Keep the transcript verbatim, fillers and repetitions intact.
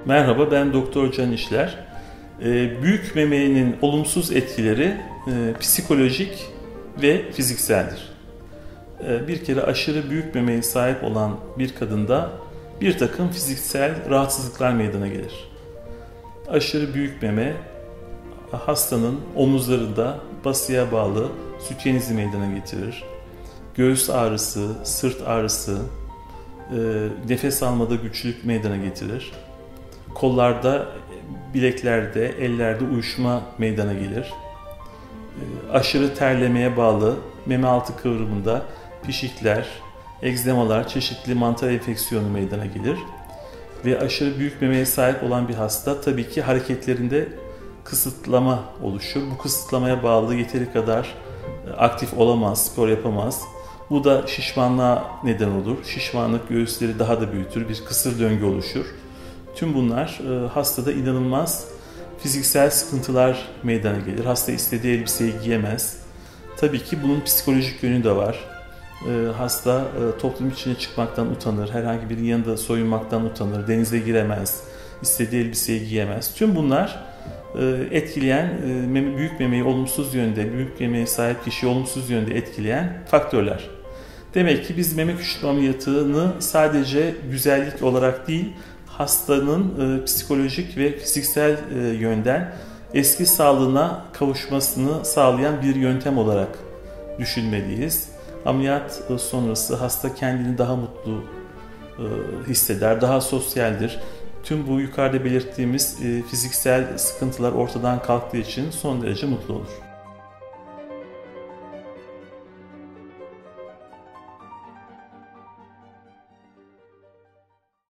Merhaba, ben Doktor Can İşler. Büyük memenin olumsuz etkileri psikolojik ve fizikseldir. Bir kere aşırı büyük memeye sahip olan bir kadında bir takım fiziksel rahatsızlıklar meydana gelir. Aşırı büyük meme hastanın omuzlarında basıya bağlı sütyen izi meydana getirir. Göğüs ağrısı, sırt ağrısı, nefes almada güçlük meydana getirir. Kollarda, bileklerde, ellerde uyuşma meydana gelir. Aşırı terlemeye bağlı meme altı kıvrımında pişikler, egzemalar, çeşitli mantar enfeksiyonu meydana gelir. Ve aşırı büyük memeye sahip olan bir hasta tabii ki hareketlerinde kısıtlama oluşur. Bu kısıtlamaya bağlı yeteri kadar aktif olamaz, spor yapamaz. Bu da şişmanlığa neden olur. Şişmanlık göğüsleri daha da büyütür, bir kısır döngü oluşur. Tüm bunlar hastada inanılmaz fiziksel sıkıntılar meydana gelir. Hasta istediği elbiseyi giyemez. Tabii ki bunun psikolojik yönü de var. Hasta toplum içine çıkmaktan utanır, herhangi birinin yanında soyunmaktan utanır, denize giremez, istediği elbiseyi giyemez. Tüm bunlar etkileyen, büyük memeyi olumsuz yönde, büyük memeye sahip kişiyi olumsuz yönde etkileyen faktörler. Demek ki biz meme küçültme ameliyatını sadece güzellik olarak değil, hastanın e, psikolojik ve fiziksel e, yönden eski sağlığına kavuşmasını sağlayan bir yöntem olarak düşünmeliyiz. Ameliyat e, sonrası hasta kendini daha mutlu e, hisseder, daha sosyaldir. Tüm bu yukarıda belirttiğimiz e, fiziksel sıkıntılar ortadan kalktığı için son derece mutlu olur.